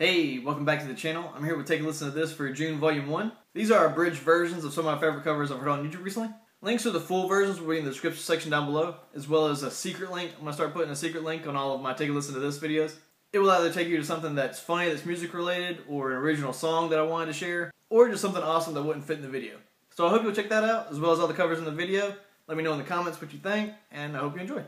Hey, welcome back to the channel. I'm here with Take a Listen to This for June Volume 1. These are abridged versions of some of my favorite covers I've heard on YouTube recently. Links to the full versions will be in the description section down below, as well as a secret link. I'm going to start putting a secret link on all of my Take a Listen to This videos. It will either take you to something that's funny, that's music related, or an original song that I wanted to share, or just something awesome that wouldn't fit in the video. So I hope you'll check that out, as well as all the covers in the video. Let me know in the comments what you think, and I hope you enjoy.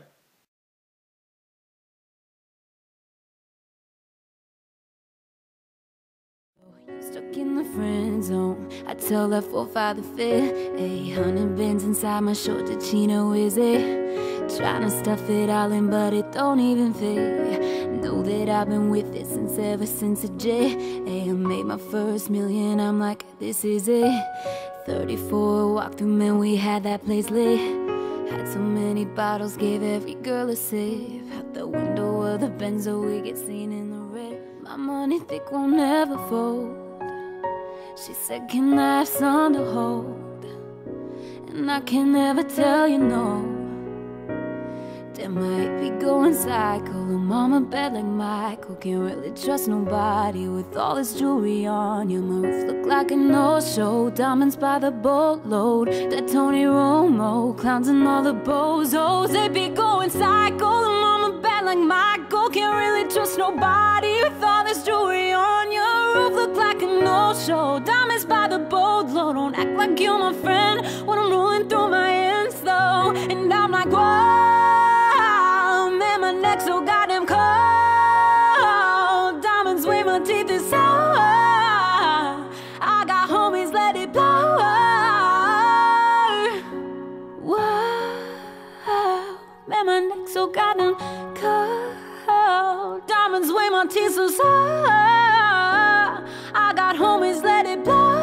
Stuck in the friend zone, I tell that 4-5 the fit. 800 bins inside my short Chino, is it? Trying to stuff it all in, but it don't even fit. Know that I've been with it ever since a J. I made my first million, I'm like, this is it. 34 walk through, man, we had that place lit. Had so many bottles, gave every girl a sip. Out the window of the Benzo, we get seen in the red. My money thick won't never fold. She said, can I have some to hold? And I can never tell you no. That might be going psycho. I'm on my bed like Michael. Can't really trust nobody with all this jewelry on you. My roof look like a no-show. Diamonds by the boatload. That Tony Romo. Clowns and all the bozos. They be going psycho. I'm on my bed like Michael. Can't really trust nobody with all this jewelry on you. Roof look like a no-show. Diamonds by the boatload. Don't act like you're my friend when I'm rolling through my ends though. And I'm like, whoa. So goddamn cold. Diamonds where my teeth is so. I got homies, let it blow. Whoa, man, my neck so goddamn cold. Diamonds where my teeth are so. I got homies, let it blow.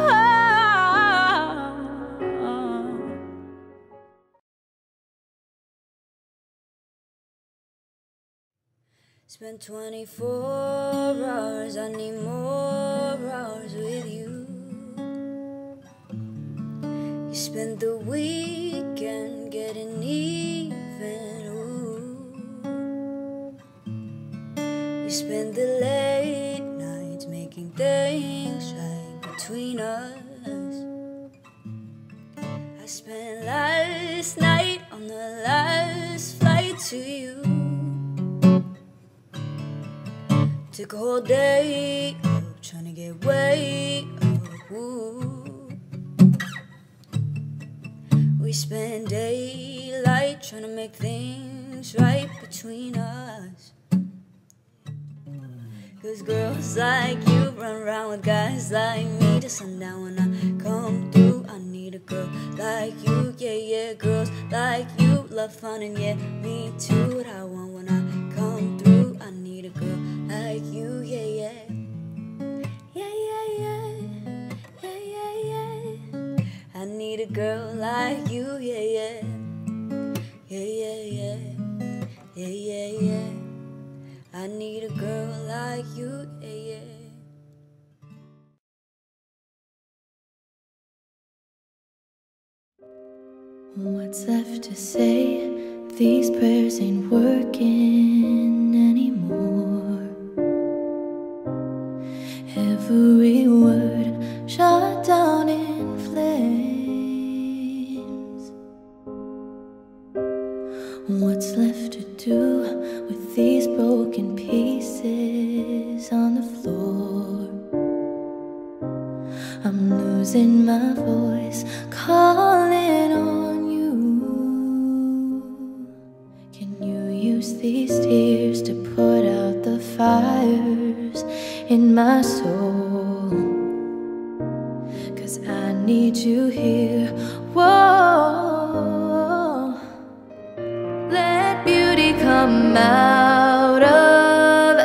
Spent 24 hours, I need more hours with you. You spent the weekend getting even, ooh. We spent the late nights making things right between us. I spent last night on the last flight to you. Took a whole day up, trying to get way up, ooh. We spent daylight trying to make things right between us. Cause girls like you run around with guys like me to sundown. When I come through, I need a girl like you, yeah, yeah. Girls like you love fun and yeah, me too. What I want when I come through, I need a girl like you, yeah, yeah. Yeah, yeah, yeah. Yeah, yeah, yeah. I need a girl like you, yeah, yeah. Yeah, yeah, yeah. Yeah, yeah, yeah. I need a girl like you, yeah, yeah. What's left to say? These prayers ain't working anymore. Every word shot down in flames. What's left to do with these broken pieces on the floor? I'm losing my voice, calling on you. Can you use these tears to put out the fires in my soul? 'Cause I need you here, whoa. Let beauty come out of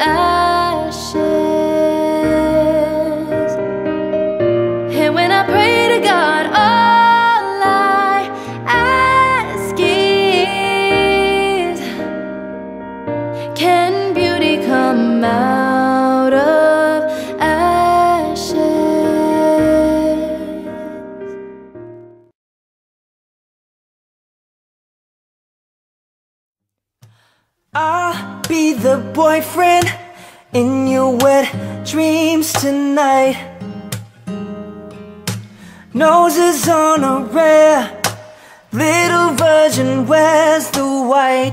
ashes. And when I pray to God, all I ask is, can beauty come out of ashes? I'll be the boyfriend in your wet dreams tonight. Noses on a rare little virgin wears the white.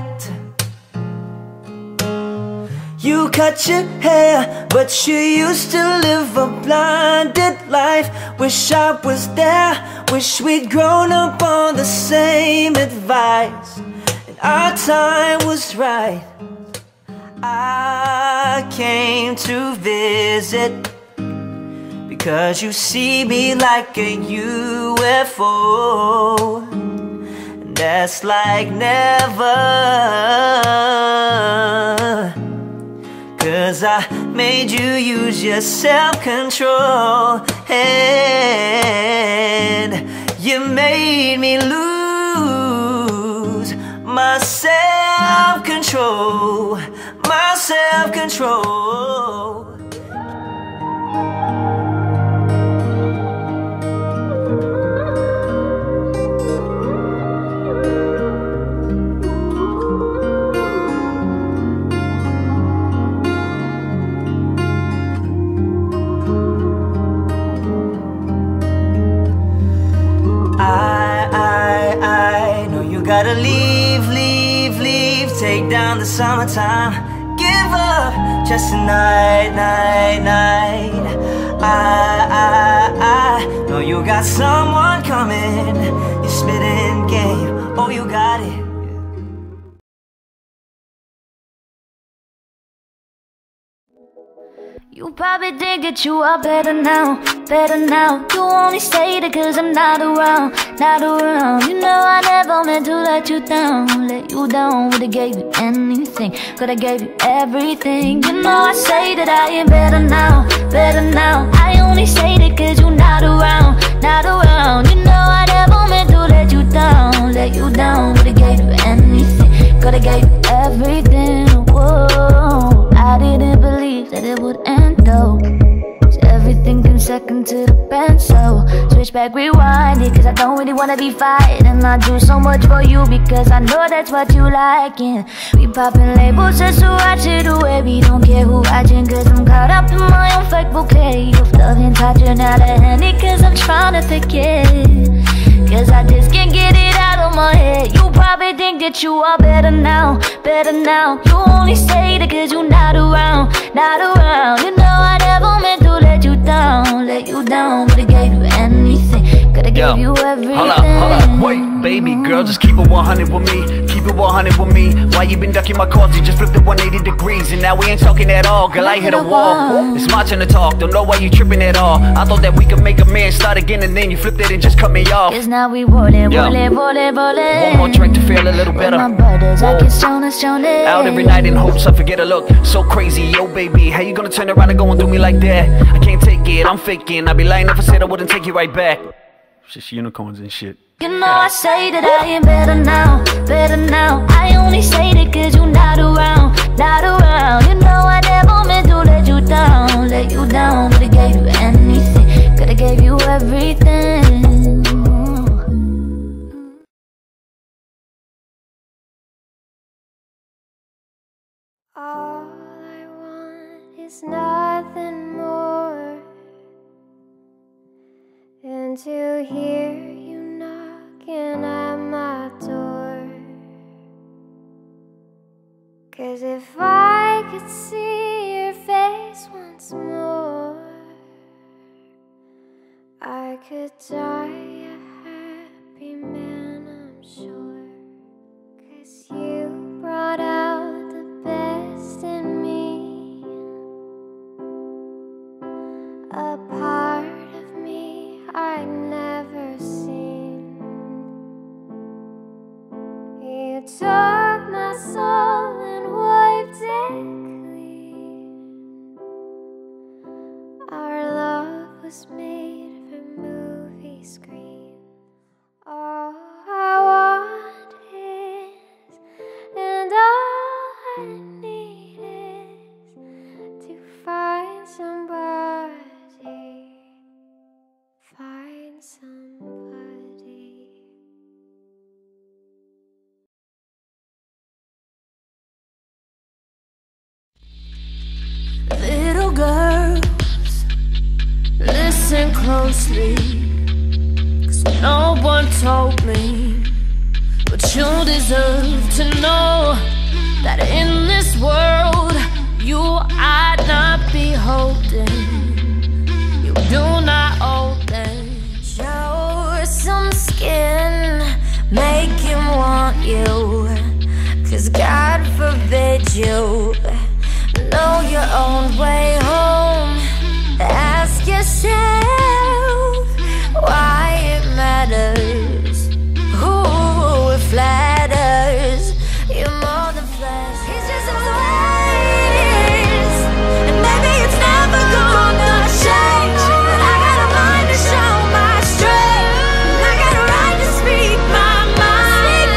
You cut your hair, but you used to live a blinded life. Wish I was there, wish we'd grown up on the same advice, and our time was right. I came to visit because you see me like a UFO, and that's like never. 'Cause I made you use your self-control, and you made me lose my self-control, my self-control. I know you gotta leave, leave, leave. Take down the summertime. Give up just a night, night, night. I know you got someone coming. You're spitting game. Oh, you got it. You probably think that you are better now, better now. You only say that 'cause I'm not around, not around. You know I never meant to let you down, let you down. Would've gave you anything, could've gave you everything. You know I say that I am better now, better now. I only say that 'cause you're not around, not around. You know I never meant to let you down, let you down. Would've gave you anything, could've gave you everything. Whoa, I didn't believe that it would end though. So everything came second to the bend, so switch back, rewind it, 'cause I don't really wanna be fighting. I do so much for you because I know that's what you like. And we popping labels just to watch it away. We don't care who watching, 'cause I'm caught up in my own fake bouquet of love and touching out a handy, 'cause I'm trying to forget. 'Cause I just can't get it out of my head. You probably think that you are better now, better now. You only say that 'cause you're not around, not around. You know I never meant to let you down, let you down. Could've gave you anything, could've gave you everything. Hold up, wait, baby girl, just keep it 100 with me, keep it 100 with me. Why you been ducking my calls? You just flipped it 180 degrees, and now we ain't talking at all. Girl, I hit a wall. It's my turn to talk, don't know why you tripping at all. I thought that we could make a man start again, and then you flipped it and just cut me off. 'Cause now we rolling, rolling, rolling, rolling. One more drink to feel a little better. With my brothers, I get stronger, stronger. Out every night in hopes I forget a look so crazy. Yo baby, how you gonna turn around and go and do me like that? I can't take it, I'm faking. I'd be lying if I said I wouldn't take you right back. It's just unicorns and shit. You know I say that I am better now, better now. I only say that 'cause you're not around, not around. You know I never meant to let you down, let you down. Could've gave you anything, could've gave you everything. All I want is nothing more than to hear you knocking at my door. 'Cause if I could see your face once more, I could die a happy man, I'm sure. 'Cause you brought out the best in me, a part of me I'd never seen. You took my soul and wiped it clean. Our love was made for movie screen. All I want is, and all I need is to find somebody, find somebody. Little girl, closely, 'cause no one told me. But you deserve to know that in this world you I'd not be holding. You do not owe them. Show some skin, make him want you, 'cause God forbid you know your own way home. Ask yourself why it matters, who it flatters you more than flesh. He's just a ways, and maybe it's never gonna change. But I got a mind to show my strength, and I got a right to speak my mind.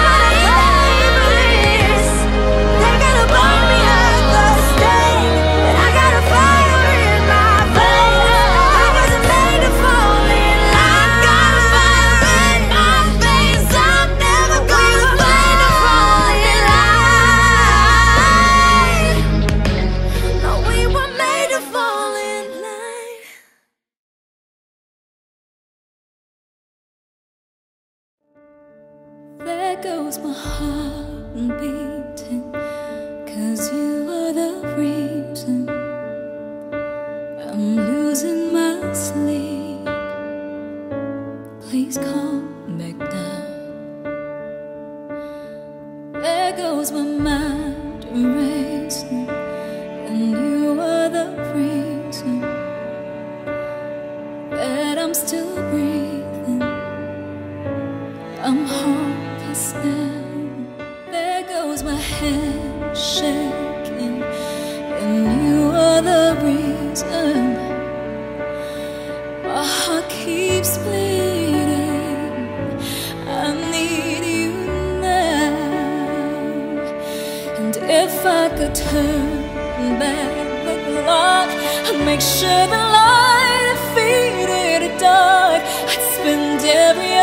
They're gonna burn me at the stake, but I got a fire in my veins. I wasn't made to fall in line. Got a fire in my veins. I'm never gonna made to fall in line. No, we were made to fall in line. There goes my heart beating, 'cause you are the reason I'm losing my sleep. Please calm back down. There goes my mind racing, and you are the reason that I'm still breathing. I'm hopeless now. There goes my head shaking, and you are the reason my heart keeps bleeding. I need you now. And if I could turn back the clock, I'd make sure the light defeated the dark. I'd spend every